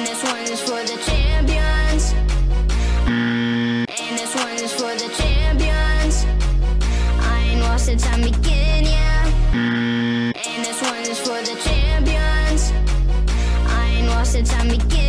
And this one is for the champions. And this one is for the champions. I ain't lost since I begin, yeah. And this one is for the champions. I ain't lost since I begin.